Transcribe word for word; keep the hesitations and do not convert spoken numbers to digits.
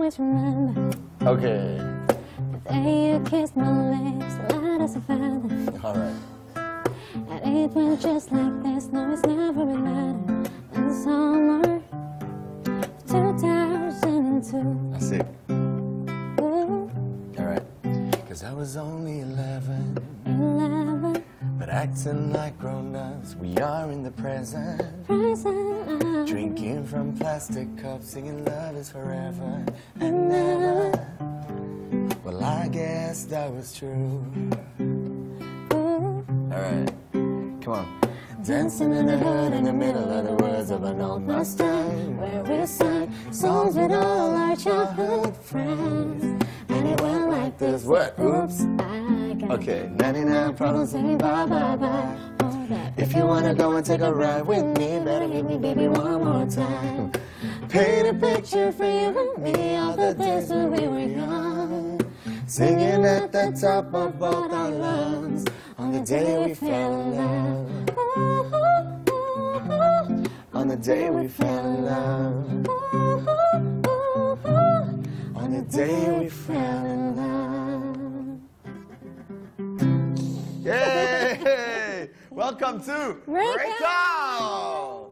always remember. Okay. The day you kissed my lips, light as a feather. All right. And it went just like this. No, it's never been better than the summer two thousand two. I see. Ooh. All right. Cause I was only eleven. Eleven. But acting like grown-ups, we are in the present. Present. Drinking from plastic cups, singing love is forever and never. Well, I guess that was true. Ooh. Alright, come on. Dancing in the hood in the middle of the woods of an old Mustang, where we sang songs with all our childhood friends. And it went like this. What? Oops. I got Okay, ninety-nine problems singing bye bye bye. Hold up. If you wanna go and take a ride with me, better hit me, baby, one more time. Paint a picture for you and me, all the days when we were young, singing at the top of both our lungs, on the day we fell in love. On the day we fell in love. On the day we fell in love. Yay! Welcome to Breakout! Breakout!